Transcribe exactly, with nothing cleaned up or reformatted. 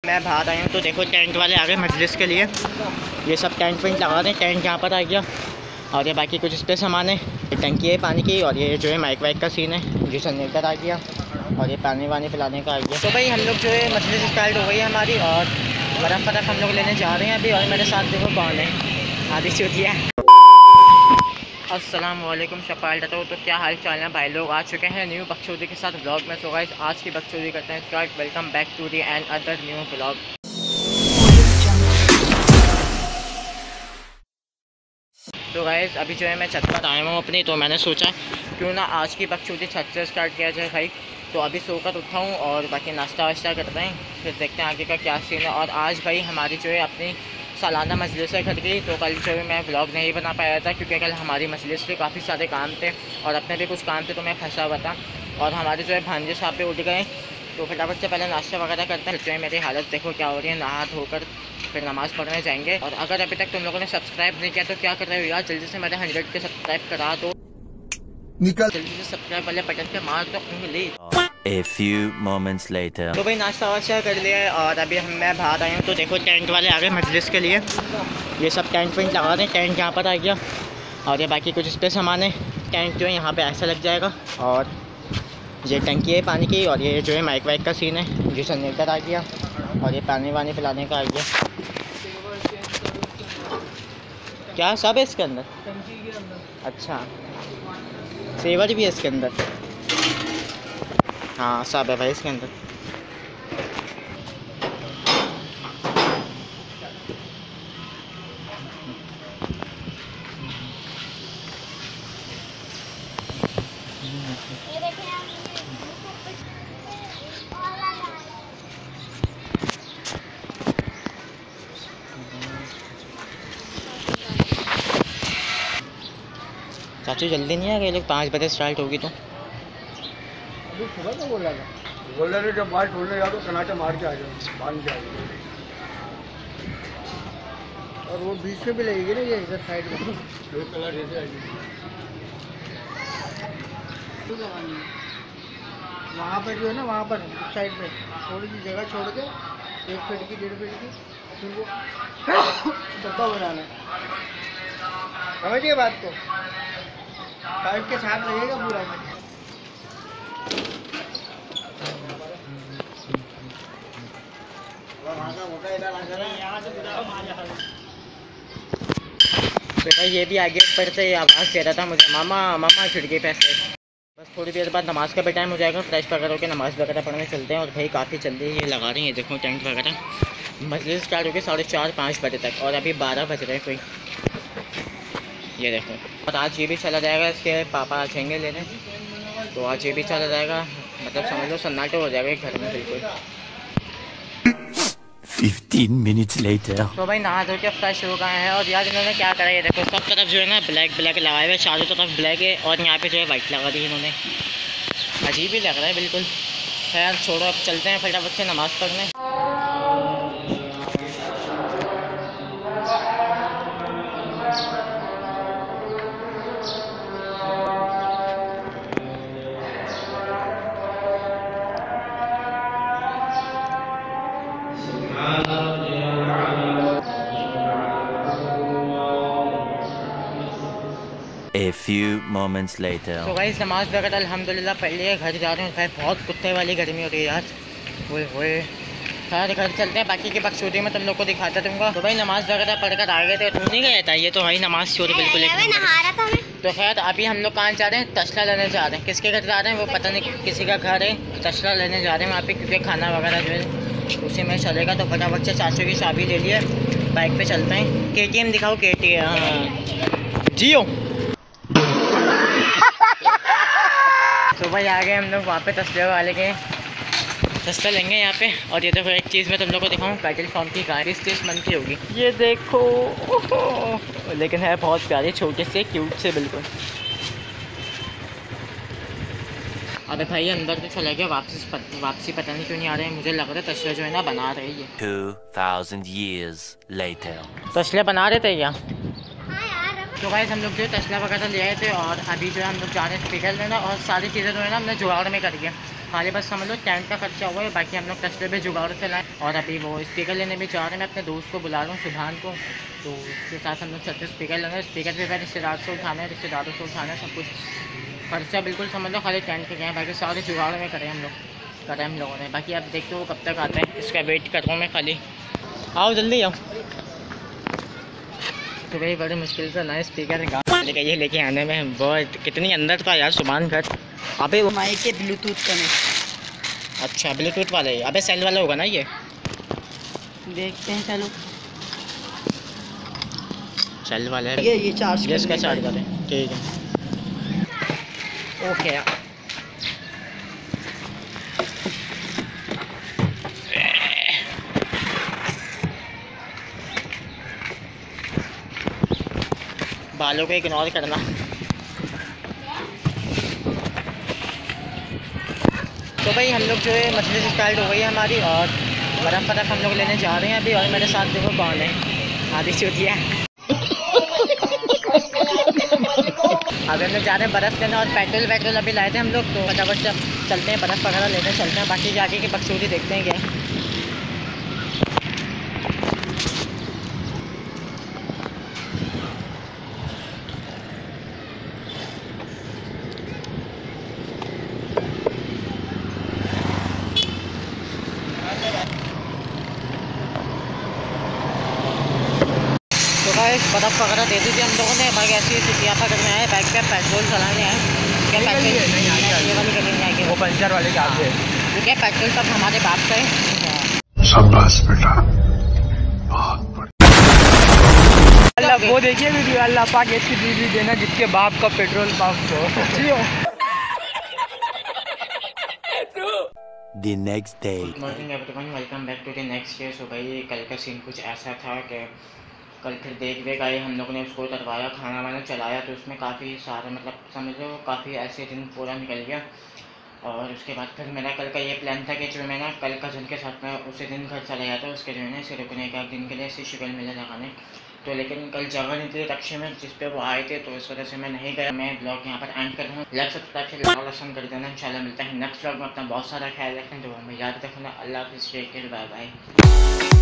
मैं बाहर आया हूँ तो देखो टेंट वाले आ गए मजलिस के लिए। ये सब टेंट वेंट लगा दें, टेंट यहाँ पर आ गया और ये बाकी कुछ इस पर सामान है। ये टंकी है पानी की और ये जो है माइक वाइक का सीन है, जो जनरेटर आ गया और ये पानी वानी पिलाने का आ गया। तो भाई हम लोग जो है मजलिस स्टार्ट हो गई है हमारी और बर्फ़ बर्फ़ हम लोग लेने जा रहे हैं अभी। और मेरे साथ देखो कौन है, आधी चुतिया। अस्सलाम वालेकुम शपाल डटो। तो क्या हाल चाल है भाई लोग, आ चुके हैं न्यू बकचोदी के साथ ब्लॉग में। सो गाइस आज की बकचोदी करते हैं start. Welcome back to the another new blog. तो गाइस अभी जो है मैं छत पर आया हूँ अपनी, तो मैंने सोचा क्यों ना आज की बकचोदी छत से स्टार्ट किया जाए भाई। तो अभी सोकर उठा हूँ और बाकी नाश्ता वाश्ता करते हैं, फिर देखते हैं आगे का क्या सीन है। और आज भाई हमारी जो है अपनी सालाना मजलिस है घर की, तो कल जो है मैं व्लॉग नहीं बना पाया था क्योंकि कल हमारी मजलिस पे काफ़ी सारे काम थे और अपने भी कुछ काम थे तो मैं फंसा हुआ था। और हमारे जो है भांजे साहब पे उठ गए, तो फटाफट से पहले नाश्ता वगैरह करते हैं। जो है मेरी हालत देखो क्या हो रही है, नहा धोकर फिर नमाज़ पढ़ने जाएंगे। और अगर अभी तक तुम लोगों ने सब्सक्राइब नहीं किया तो क्या कर रहे हो यार, जल्दी से मेरे हंड्रेड के सब्सक्राइब करा दो, निकल जल्दी से सब्सक्राइब वाले बटन पे मार दो उंगली। A few moments later. तो भाई नाश्ता वाश्ता कर लिया है और अभी हम मैं बाहर आया हूँ तो देखो टेंट वाले आ गए मजलिस के लिए। ये सब टेंट वेंट लगा दें, टेंट यहाँ पर आ गया और ये बाकी कुछ इस पर सामान है। टेंट जो है यहाँ पे ऐसा लग जाएगा और ये टंकी है पानी की और ये जो है माइक वाइक का सीन है, जो जनरेटर आ गया और ये पानी वानी पिलाने का आ गया। क्या सब है इसके अंदर? अच्छा सेवर भी है इसके अंदर? हाँ सब है भाई इसके अंदर। चाचू जल्दी नहीं आ गए लोग, पाँच बजे स्टार्ट होगी। तो अभी सुबह तो बोला था बोल रहे जब बाल छोड़ने जाओ तो कनाटे मार के आ जाओ, बांध के आ जाओ। और वो बीच में भी लगेगी ना, ये इधर साइड में दो कलर ऐसे आएगी। वहाँ पर जो है ना, वहाँ पर साइड में थोड़ी सी जगह छोड़ के एक फीट की डेढ़ फीट की फिर वो डब्बा बनाना है, समझिए बात को। पाइप के साथ लगेगा पूरा में। तो भाई ये भी आगे ऊपर से आवाज़ दे रहा था मुझे, मामा मामा खिड़की पे से। बस थोड़ी देर बाद नमाज़ का भी टाइम हो जाएगा, फ्रेश वगैरह होकर नमाज़ वगैरह पढ़ने चलते हैं। और भाई काफ़ी जल्दी ये लगा रही है देखो टेंट वगैरह। मस्जिद स्टार्ट होगी साढ़े चार पाँच बजे तक और अभी बारह बज रहे हैं कोई, ये देखो। और आज ये भी चला जाएगा, इसके पापा आ जाएंगे लेने, तो आज ये भी चला जाएगा। मतलब समझ लो सन्नाटे हो जाएगा घर में बिल्कुल। Fifteen minutes later. तो भाई नहा धो के फ्रेश हो गए हैं और यार इन्होंने क्या करा है देखो, सब तरफ जो है ना ब्लैक ब्लैक लगाए हुए, चारों तरफ ब्लैक है और यहाँ पे जो है वाइट लगा दी इन्होंने। अजीब ही लग रहा है बिल्कुल। खैर छोड़ो, अब चलते हैं फटाफट से नमाज़ पढ़ने। A few moments later. तो गाइस नमाज़ वगैरह अल्हम्दुलिल्लाह पढ़ लिया, घर जा रहे हैं। भाई बहुत कुत्ते वाली गर्मी हो रही है यार, वो होए। खैर घर चलते हैं, बाकी की बकचोदी में तुम लोग को दिखाता दूँगा। तो भाई नमाज़ वगैरह पढ़कर आ गए थे, तू नहीं गया था? ये तो भाई नमाज़ चोरी बिल्कुल एक। तो खैर अभी हम लोग कहाँ जा रहे हैं, तसला लेने जा रहे हैं। किसके घर जा रहे हैं वो पता नहीं, किसी का घर है, तसला लेने जा रहे हैं वहाँ पे क्योंकि खाना वगैरह जो है उसी में चलेगा। तो फटाफट से चाचू की चाबी ले लिए, बाइक पे चलते हैं। के टी एम दिखाओ, के टी एम जियो। तो भाई आ गए हम लोग वहाँ पे तसले वाले के, तसला लेंगे यहाँ पे। और ये देखो एक चीज़ मैं तुम लोग को दिखाऊँ, पेट्रोल पंप की गाड़ी तीस मन की होगी, ये देखो। लेकिन है बहुत प्यारी, छोटे से क्यूट से बिल्कुल। अरे भाई अंदर तो चला गया, वापसी पत, वापसी पता नहीं क्यों नहीं आ रहे हैं। मुझे लग रहा है तसला जो है ना बना रही है। Two thousand years later. तसले बना रहे थे क्या? हाँ यार तो गाइस हम लोग जो है तसला वगैरह ले आए थे और अभी जो है हम लोग जा रहे हैं स्पीकर लेना और सारी चीज़ें जो है ना हमने जुगाड़ में कर दिया। खाली बस समझ लो टेंट का खर्चा हुआ है, बाकी हम लोग तसले पे जुगाड़ से लाए और अभी वो स्पीकर लेने भी जा रहे हैं। मैं अपने दोस्त को बुला रहा हूँ सुभान को, तो उसके साथ हम लोग चलते स्पीकर लेंगे। स्पीकर पे रिश्तेदार से उठाना है, रिश्तेदारों से उठाना है, सब कुछ खर्चा बिल्कुल समझ लो खाली टेंट के गए, बाकी सारे जुगाड़ में करें हम लोग करें हम लोगों ने। बाकी अब देखते हो कब तक आता है, इसका वेट कर रहा हूँ मैं खाली। आओ जल्दी आओ। तो भाई बड़ी मुश्किल से नए स्पीकर गाँव लेके ये लेके आने में बहुत कितनी अंदर था यार सुभान घर। अबे वो माइक के ब्लूटूथ कनेक्ट। अच्छा ब्लूटूथ वाले, अबे सेल वाला होगा ना ये, देखते हैं चलो। सेल वाले ये ये चार्ज ये इसका चार्ज करें, ठीक है ओके यार। बालों को इग्नोर करना। तो भाई हम लोग जो है मछली से स्टार्ट हो गई है हमारी और बर्फ़ बर्फ़ हम लोग लेने जा रहे हैं अभी। और मेरे साथ देखो कौन है, आधी चुतिया। अभी हम लोग जा रहे हैं बर्फ़ लेने और पेट्रोल वेट्रोल अभी लाए थे हम लोग, तो फटाफट जब चलते हैं बर्फ़ वगैरह लेने चलते हैं। बाकी जाके की बकसूरी देखते हैं क्या। बर्फ़ वगैरह दे दी थी हम लोगों ने। बाकी ऐसी सियाफा करने आए, बाइक पे पेट्रोल चलाने आए। क्या पेट्रोल ये वाली करेंगे आगे, वो पंचर वाले जाते हैं। तो क्या पेट्रोल सब हमारे बाप का है। शाबाश बेटा, बहुत अल्लाह वो देखिए वीडियो, अल्लाह पाक ऐसी बीवी देना जिसके बाप का पेट्रोल पंप हो। The next day. Good morning everyone, welcome back to the next day. So भाई कल का सीन कुछ ऐसा था कि कल फिर देख देख आए हम लोगों ने उसको उतरवाया, खाना वाना चलाया, तो उसमें काफ़ी सारे मतलब समझ लो काफ़ी ऐसे दिन पूरा निकल गया। और उसके बाद फिर मेरा कल का ये प्लान था कि जो मैं ना कल कज़न के साथ में उसी दिन घर चला गया था, उसके जो है ना इसे रुकने का एक दिन के लिए इसे शिकल मिले लगाने। तो लेकिन कल जगह नहीं थी रक्शे में जिस पे वो आए थे, तो इस वजह से मैं नहीं गया। मैं ब्लॉग यहाँ पर एंड कर रहा हूँ। लाइक सब्सक्राइब से लाइक लसन कर देना। इंशाल्लाह मिलता है नेक्स्ट ब्लॉग में। अपना बहुत सारा ख्याल रखें, तो हमें याद रखना। अल्लाह हाफ़िज़, टेक केयर, बाय बाय।